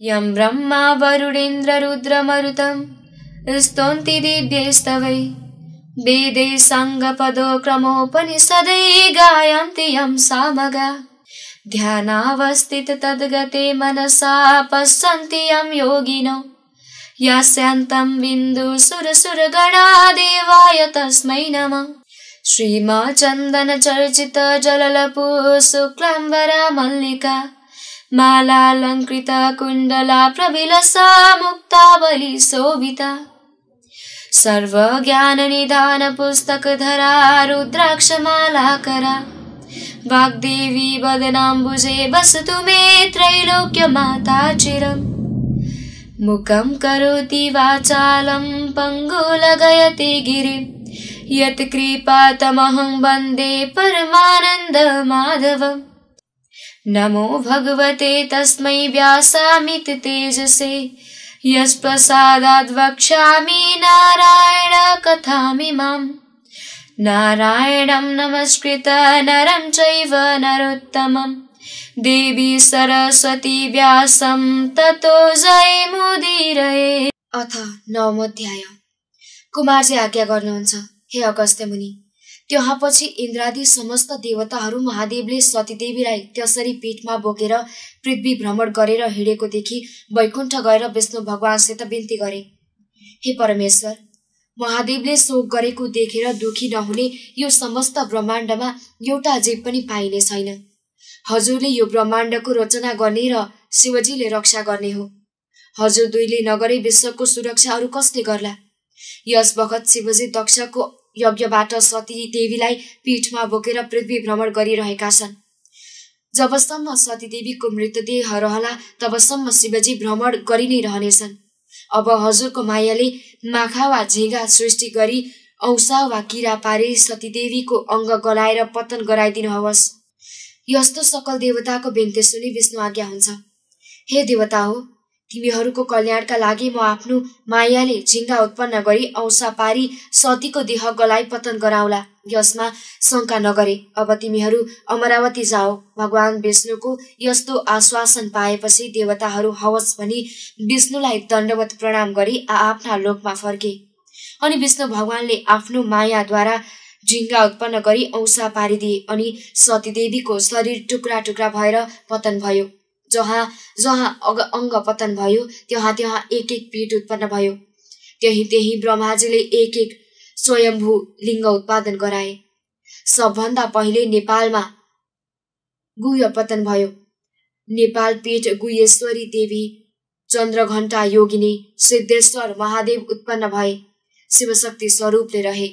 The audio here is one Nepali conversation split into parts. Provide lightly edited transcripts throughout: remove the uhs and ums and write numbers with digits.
यं ब्रह्मा वरुणेन्द्र रुद्रमरुतं स्तोन्ति दिव्यैस्तवै वेदै साङ्गपदो क्रमोपनिषदै गायन्ति यं सामगा ध्यानावस्थित तद्गते मनसा पश्यन्ति यं योगिनो यास्यान्तं बिन्दुसुरसुरगणा देवाय तस्मै नमः। श्रीमच्चन्दन चर्चित जललपु शुक्लाम्बरा मल्लिका मालालङ्कृत कुण्डला प्रविलसा मुक्तावली शोभिता सर्वज्ञाननिधान पुस्तकधरा रुद्राक्षमालाकरा वाग्देवी वदनाम्बुजे वसतु मे त्रैलोक्यमाता चिरम्। मुखं करोति वाचालं पङ्गुलगयते गिरिं यत्कृपातमहं वन्दे परमानन्दमाधवम्। नमो भगवते तस्मै व्यासामित तेजसे यत्प्रसादाद् वक्ष्यामि नारायण कथामिमाम्। नारायणं नमस्कृत नरं चैव नरोत्तमं देवी सरस्वती व्यासं ततो जयमुदीरये। अथ नवमोऽध्याय। कुमारजी आज्ञा गर्नुहुन्छ, हे अगस्त्य मुनि। त्यहाँपछि इन्द्रादि समस्त देवताहरू महादेवले सतीदेवीलाई त्यसरी पीठमा बोकेर पृथ्वी भ्रमण गरेर हिँडेको देखि वैकुण्ठ गएर विष्णु भगवानसित बिन्ती गरे, हे परमेश्वर, महादेवले शोक गरेको देखेर दुखी नहुने यो समस्त ब्रह्माण्डमा एउटा जीव पनि पाइने छैन। हजुरले यो ब्रह्माण्डको रचना गर्ने र शिवजीले रक्षा गर्ने हो। हजुर दुईले नगरे विश्वको सुरक्षा अरू कसले गर्ला? यस बखत शिवजी दक्षको यज्ञबाट सती देवीलाई पीठमा बोकेर पृथ्वी भ्रमण गरिरहेका छन्। जबसम्म सती देवीको मृतदेह रहला तबसम्म शिवजी भ्रमण गरि नै रहनेछन्। अब हजुरको मायाले माखा वा झिँगा सृष्टि गरी औसा वा किरा पारी सती देवीको अङ्ग गलाएर पतन गराइदिनुहोस्। यस्तो सकल देवताको बिन्ती सुनि विष्णु आज्ञा हुन्छ, हे देवता हो, तिमीहरूको कल्याणका लागि म आफ्नो मायाले झिङ्गा उत्पन्न गरी औसा पारी सतीको देह गलाई पतन गराउला, यसमा शङ्का नगरे। अब तिमीहरू अमरावती जाओ। भगवान विष्णुको यस्तो आश्वासन पाएपछि देवताहरू हवस् भनी विष्णुलाई दण्डवत प्रणाम गरी आफ्ना लोकमा फर्के। अनि विष्णु भगवानले आफ्नो मायाद्वारा झिङ्गा उत्पन्न गरी औसा पारिदिए अनि सतीदेवीको शरीर टुक्रा टुक्रा भएर पतन भयो। जहाँ जहाँ अङ्ग पतन भयो त्यहाँ त्यहाँ एक एक पीठ उत्पन्न भयो। त्यही ब्रह्माजीले एक एक स्वयम्भू लिङ्ग उत्पादन गराए। सबभन्दा पहिले नेपालमा गुह्य पतन भयो। नेपाल पीठ गुह्येश्वरी देवी, चन्द्रघण्टा योगिनी, सिद्धेश्वर महादेव उत्पन्न भए, शिवशक्ति स्वरूपले रहे।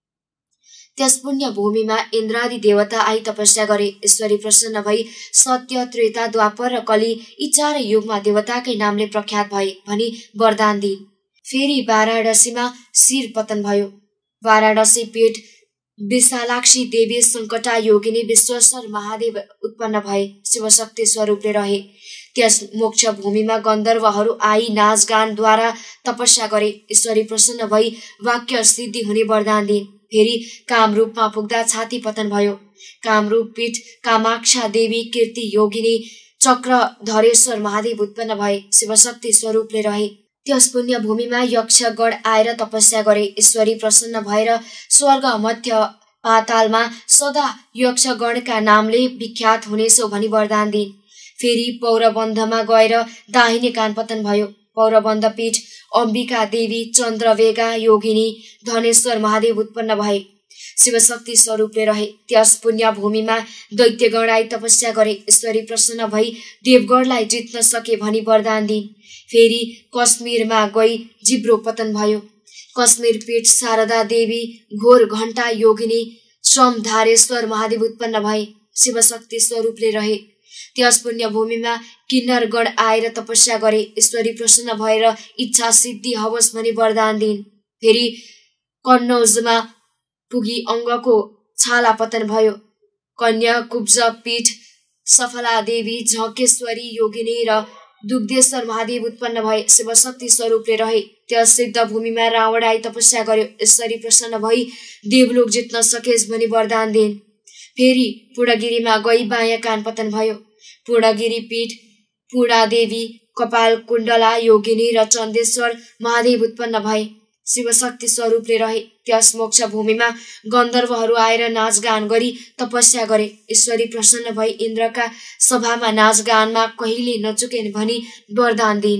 त्यस पुण्य भूमिमा इन्द्रादि देवता आई तपस्या गरे। ईश्वरी प्रसन्न भई सत्य, त्रेता, द्वापर र कली यी चारै युगमा देवताकै नामले प्रख्यात भए भनी वरदान दिइन्। फेरि वाराणसीमा शिर पतन भयो। वाराणसी पीठ विशालाक्षी देवी, सङ्कटा योगिनी, विश्वेश्वर महादेव उत्पन्न भए, शिवशक्ति स्वरूपले रहे। त्यस मोक्ष भूमिमा गन्धर्वहरू आई नाचगानद्वारा तपस्या गरे। ईश्वरी प्रसन्न भई वाक्य सिद्धि हुने वरदान दिइन्। फेरि कामरूपमा पुग्दा छाती पतन भयो। कामरूप पीठ कामाक्षा देवी, कीर्ति योगिनी, चक्रधरेश्वर महादेव उत्पन्न भए, शिवशक्ति स्वरूपले रहे। त्यस पुण्य भूमिमा यक्षगण आएर तपस्या गरे। ईश्वरी प्रसन्न भएर स्वर्ग मध्य पातालमा सदा यक्षगणका नामले विख्यात हुनेछौ भनी वरदान दिइन्। फेरि पौरबन्धमा गएर दाहिने कान पतन भयो। पौरबन्ध पीठ अम्बिका देवी, चन्द्रवेगा योगिनी, धनेश्वर महादेव उत्पन्न भए, शिवशक्ति स्वरूपले रहे। त्यस पुण्य भूमिमा दैत्यगण आई तपस्या गरे। ईश्वरी प्रसन्न भई देवगणलाई जित्न सके भनी वरदान दिइन्। फेरि कश्मीरमा गई जिब्रो पतन भयो। कश्मीर पीठ शारदा देवी, घोर घण्टा योगिनी, श्रमधारेश्वर महादेव उत्पन्न भए, शिवशक्ति स्वरूपले रहे। त्यस पुण्य भूमिमा किन्नरगण आएर तपस्या गरे। ईश्वरी प्रसन्न भएर इच्छा सिद्धि हवस् भनी वरदान दिइन्। फेरि कन्नौजमा पुगी अङ्गको छाला पतन भयो। कन्या कुब्ज पीठ सफला देवी, झकेश्वरी योगिनी र दुग्धेश्वर महादेव उत्पन्न भए, शिवशक्ति स्वरूपले रहे। त्यस सिद्ध भूमिमा रावण आई तपस्या गर्यो। ईश्वरी प्रसन्न भई देवलोक जित्न सकेस् भनी वरदान दिइन्। फेरि पूर्णगिरीमा गई बायाँ कान पतन भयो। पूर्णगिरी पीठ पूर्णादेवी, कपाल कुण्डला योगिनी र चन्देश्वर महादेव उत्पन्न भए। शिवशक्ति स्वरूपले रहे। त्यस मोक्ष भूमिमा गन्धर्वहरू आएर नाचगान गरी तपस्या गरे। ईश्वरी प्रसन्न भई इन्द्रका सभामा नाचगानमा कहिले नचुकेन भनी वरदान दिइन्।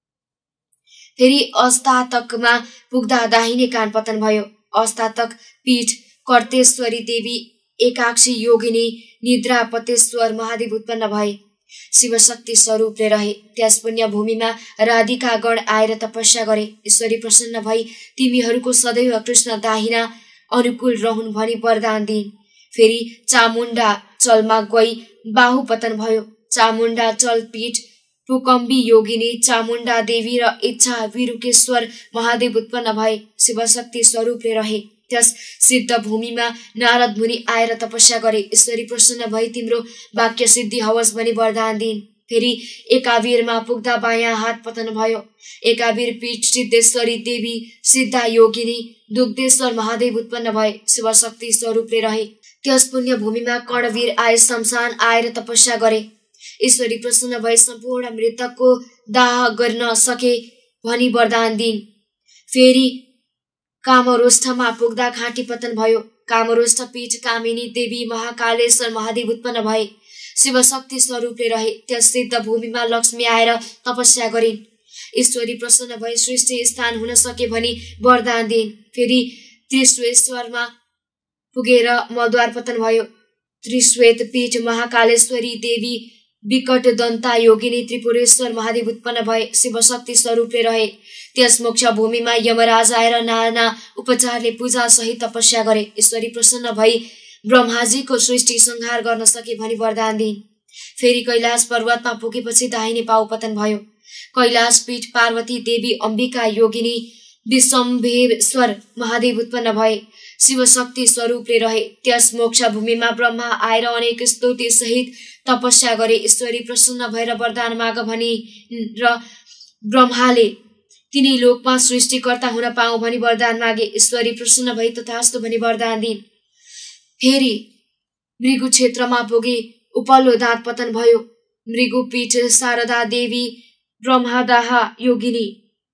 फेरि अस्तातकमा पुग्दा दाहिने कान पतन भयो। अस्तातक पीठ कर्तेश्वरी देवी एकाक्षी योगिनी निद्रापतेश्वर महादेव उत्पन्न भए। शिवशक्ति स्वरूपले रहे। त्यस पुण्य भूमिमा राधिका गण आएर तपस्या गरे। ईश्वरी प्रसन्न भई तिमीहरूको सदैव कृष्ण दाहिना अनुकूल रहन् भनी वरदान दिइन्। फेरि चामुण्डा चलमा गई बाहु पतन भयो। चामुण्डा चल पीठ पुकम्बी योगिनी चामुण्डा देवी र इच्छा विरुकेश्वर महादेव उत्पन्न भए। शिवशक्ति स्वरूपले रहे। त्यस सिद्ध भूमिमा नारद मुनि आएर तपस्या गरे। ईश्वरी प्रसन्न भई तिम्रो वाक्य सिद्धि हवस् भनी वरदान दिइन्। फेरि एकावीरमा पुग्दा बायाँ हात पतन भयो। एकावीर पीठ सिद्धेश्वरी देवी सिद्धा योगिनी दुग्धेश्वर महादेव उत्पन्न भए। शिवशक्ति स्वरूपले रहे। त्यस पुण्य भूमिमा कर्णवीर आए शमशान आएर तपस्या गरे। ईश्वरी प्रसन्न भई सम्पूर्ण मृतकको दाह गर्न सके भनी वरदान दिइन्। फेरि कामरोष्ठमा पुग्दा घाँटी पतन भयो। कामरोष्ठ पीठ कामिनी देवी महाकालेश्वर महादेव उत्पन्न भए। शिवशक्ति स्वरूपले रहे। त्यस सिद्ध भूमिमा लक्ष्मी आएर तपस्या गरिन्। ईश्वरी प्रसन्न भई सृष्टि स्थान हुन सके भनी वरदान दिइन्। फेरि त्रिश्वेश्वरमा पुगेर मलद्वार पतन भयो। त्रिश्वेत पीठ महाकालेश्वरी देवी विकट दन्ता योगिनी त्रिपुरेश्वर महादेव उत्पन्न भए। शिवशक्ति स्वरूपले रहे। त्यस मोक्ष भूमिमा यमराज आएर नाना उपचारले पूजा सहित तपस्या गरे। ईश्वरी प्रसन्न भई ब्रह्माजीको सृष्टि संहार गर्न सके भनी वरदान दिइन्। फेरि कैलाश पर्वतमा पुगेपछि दाहिने पाउ पतन भयो। कैलाश पीठ पार्वती देवी अम्बिका योगिनी विश्वम्भरेश्वर महादेव उत्पन्न भए। शिवशक्ति स्वरूपले रहे। त्यस मोक्ष भूमिमा ब्रह्मा आएर अनेक स्तुति सहित तपस्या गरे। ईश्वरी प्रसन्न भएर वरदान माग भनी र ब्रह्माले तिनी लोकमा सृष्टिकर्ता हुन पाऊ भनी वरदान मागे। ईश्वरी प्रसन्न भई तथास्तु भनी वरदान दिइन्। फेरि मृगु क्षेत्रमा पुगे उपल्लो दाँत पतन भयो। मृगु पीठ शारदा देवी ब्रह्मादाहा योगिनी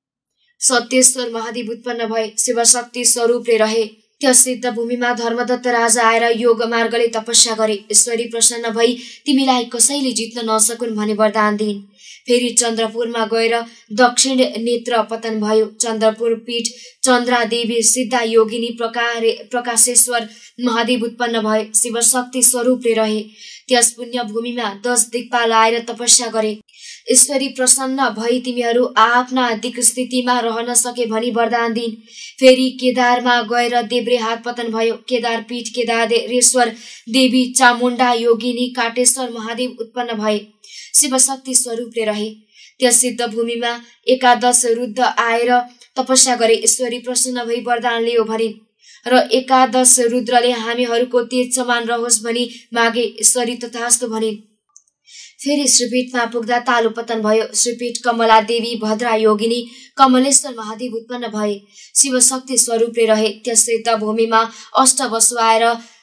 सत्येश्वर महादेव उत्पन्न भए। शिवशक्ति स्वरूपले रहे। त्यस सिद्ध भूमिमा धर्मदत्त राजा आएर योग मार्गले तपस्या गरे। ईश्वरी प्रसन्न भई तिमीलाई कसैले जित्न नसकुन् भनी वरदान दिइन्। फेरि चन्द्रपुरमा गएर दक्षिण नेत्र पतन भयो। चन्द्रपुर पीठ चन्द्रा देवी सिद्धा योगिनी प्रकाशेश्वर महादेव उत्पन्न भए। शिवशक्ति स्वरूपले रहे। त्यस पुण्य भूमिमा 10 दिक्पाल आएर तपस्या गरे। ईश्वरी प्रसन्न भई तिमीहरू आफ्ना दिक् स्थितिमा रहन सके भनी वरदान दिइन्। फेरि केदारमा गएर देब्रे हात पतन भयो। केदार पीठ केदारेश्वर देवी चामुण्डा योगिनी काटेश्वर महादेव उत्पन्न भए। शिवशक्ति स्वरूपले रहे। त्यस सिद्ध भूमिमा 11 रुद्र आएर तपस्या गरे। ईश्वरी प्रसन्न भई वरदान लियो भनिन् र 11 रुद्रले हामीहरूको तेज समान रहोस् भनी मागे। ईश्वरी तथास्तु भनिन्। फेरि श्रीपीठमा पुग्दा तालु पतन भयो। श्रीपीठ कमला देवी भद्रा योगिनी कमलेश्वर महादेव उत्पन्न भए। शिवशक्ति स्वरूपले रहे। त्यस सिद्ध भूमिमा अष्टवसु आएर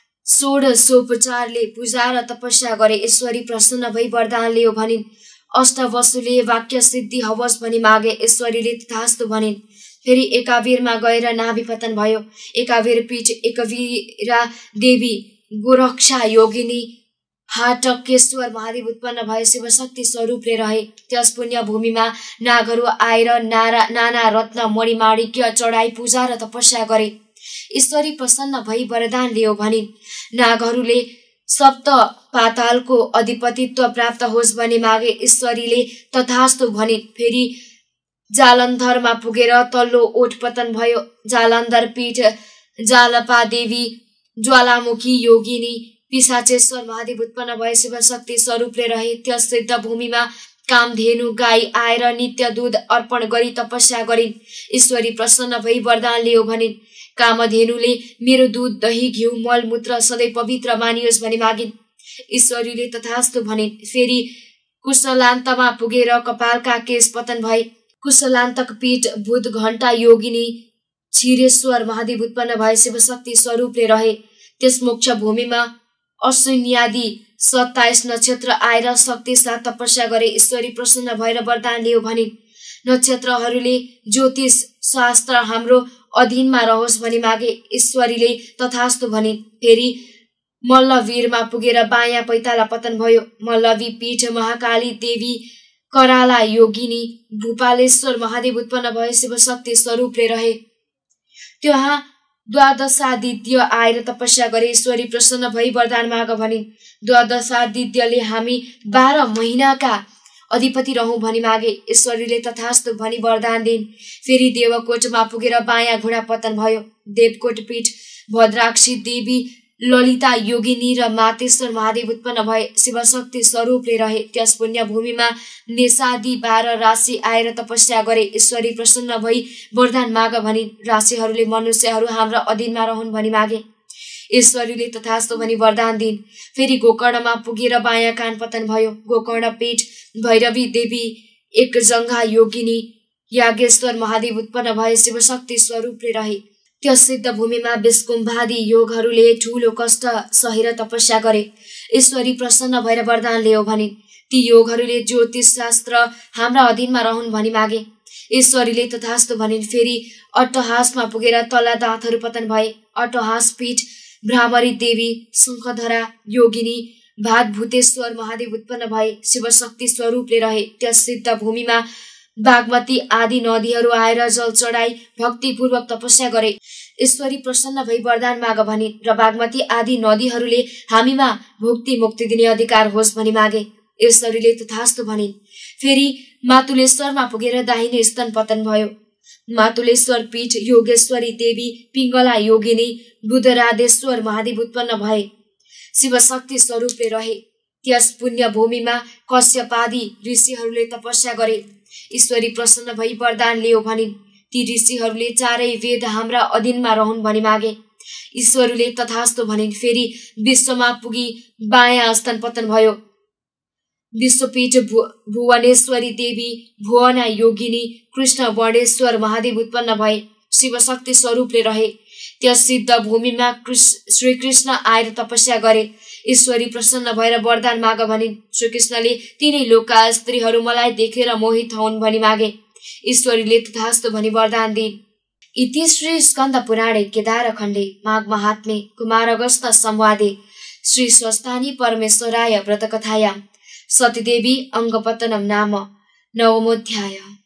षोडशोपचारले पूजा र तपस्या गरे। ईश्वरी प्रसन्न भई वरदान लियो भनिन्। अष्टवसुले वाक्य सिद्धि हवस् भनी मागे। ईश्वरीले तथास्तु भनिन्। फेरि एकावीरमा गएर नाभि पतन भयो। एकावीर पीठ एकवीरा देवी गोरक्षा योगिनी हाटकेश्वर महादेव उत्पन्न भए। शिवशक्ति स्वरूपले रहे। त्यस पुण्य भूमिमा नागहरू आएर नाना रत्न मणिमाणिक्य चढाई पूजा र तपस्या गरे। ईश्वरी प्रसन्न भई वरदान लियो भनिन्। नागहरूले सप्त पातालको अधिपतित्व प्राप्त होस् भनी मागे। ईश्वरीले तथास्तु भनिन्। फेरि जालन्धरमा पुगेर तल्लो ओठ पतन भयो। जालन्धर पीठ जालपा देवी ज्वालामुखी योगिनी पिशाचेश्वर महादेव उत्पन्न भए। शिवशक्ति स्वरूपले रहे। त्यस सिद्ध भूमिमा कामधेनु गाई आएर नित्य दूध अर्पण गरी तपस्या गरिन्। ईश्वरी प्रसन्न भई वरदान लियो भनिन्। कामधेनुले मेरो दूध दही घिउ मलमूत्र सधैँ पवित्र मानियोस् भनी मागिन्। ईश्वरीले तथास्तु भनिन्। फेरि कुशलान्तमा पुगेर कपालका केश पतन भए। कुशलान्तक पीठ भूत घण्टा योगिनी क्षीरेश्वर महादेव उत्पन्न भए। शिवशक्ति स्वरूपले रहे। त्यस मोक्ष भूमिमा अश्विन्यादि 27 नक्षत्र आएर शक्ति साथ तपस्या गरे। ईश्वरी प्रसन्न भएर वरदान लियो भनिन्। नक्षत्रहरूले ज्योतिष शास्त्र हाम्रो अधीनमा रहोस् भनी मागे। ईश्वरीले तथास्तु भनिन्। फेरि मल्लवीरमा पुगेर बायाँ पैताला पतन भयो। मल्लवी पीठ महाकाली देवी कराला योगिनी भूपालेश्वर महादेव उत्पन्न भए शिवशक्ति स्वरूपले रहे। त्यहाँ द्वादशादित्य आएर तपस्या गरे। ईश्वरी प्रसन्न भई वरदान माग भनिन्। द्वादशादित्यले हामी 12 महिनाका अधिपति रहौं भनी मागे। ईश्वरीले तथास्तु भनी वरदान दिन्। फेरि देवकोटमा पुगेर बायाँ घुँडा पतन भयो। देवकोट पीठ भद्राक्षी देवी ललिता योगिनी र मातेश्वर महादेव उत्पन्न भए शिवशक्ति स्वरूपले रहे। त्यस पुण्य भूमिमा नेसादी 12 राशि आएर तपस्या गरे। ईश्वरी प्रसन्न भई वरदान माग भनिन्। राशिहरूले मनुष्यहरू हाम्रा अधीनमा रहन् भनी मागे। ईश्वरीले तथास्तु भनी वरदान दिन्। फेरि गोकर्णमा पुगेर बायाँ कान पतन भयो। गोकर्ण पीठ भैरवी देवी एक जङ्घा योगिनी यागेश्वर महादेव उत्पन्न भए शिवशक्ति स्वरूपले रहे। त्यस सिद्ध भूमिमा विष्कुम्भादि योगहरूले ठूलो कष्ट सहेर तपस्या गरे। ईश्वरी प्रसन्न भएर वरदान लियो भनिन्। ती योगहरूले ज्योतिष शास्त्र हाम्रा अधीनमा रहन् भनी मागे। ईश्वरीले तथास्तु भनिन्। फेरि अट्टहासमा पुगेर तल्ला दाँतहरू पतन भए। अट्टहास पीठ भ्रामरी देवी शङ्खधरा योगिनी भागभूतेश्वर महादेव उत्पन्न भए शिवशक्ति स्वरूपले रहे। त्यस सिद्ध भूमिमा बागमती आदि नदीहरू आएर जल चढाई भक्तिपूर्वक तपस्या गरे। ईश्वरी प्रसन्न भई वरदान माग भनिन् र बागमती आदि नदीहरूले हामीमा भुक्ति मुक्ति दिने अधिकार होस् भनी मागे। ईश्वरीले तथास्तु भनिन्। फेरि मातुलेश्वरमा पुगेर दाहिने स्तन पतन भयो। मातुलेश्वर पीठ योगेश्वरी देवी पिङ्गला योगिनी बुधराधेश्वर महादेव उत्पन्न भए शिवशक्ति स्वरूपले रहे। त्यस पुण्य भूमिमा कश्यपादि ऋषिहरूले तपस्या गरे। ईश्वरी प्रसन्न भई वरदान लियो भनिन्। ती ऋषिहरूले 4 वेद हाम्रा अधीनमा रहन् भनी मागे। ईश्वरीले तथास्तु भनिन्। फेरि विश्वमा पुगी बायाँ स्तन पतन भयो। विश्वपीठ भुवनेश्वरी देवी भुवना योगिनी कृष्ण वर्णेश्वर महादेव उत्पन्न भए शिवशक्ति स्वरूपले रहे। त्यस सिद्ध भूमिमा श्रीकृष्ण आएर तपस्या गरे। ईश्वरी प्रसन्न भएर वरदान माग भनिन्। श्रीकृष्णले तिनै लोकका स्त्रीहरू मलाई देखेर मोहित हुन् भनी मागे। ईश्वरीले तथास्तु भनी वरदान दिन्। इति श्री स्कन्द पुराणे केदारखण्डे माघ महात्म्ये कुमार अगस्त संवादे श्री स्वस्थानी परमेश्वराय व्रतकथायां सतीदेवी अङ्गपतनं नाम 9मोऽध्यायः।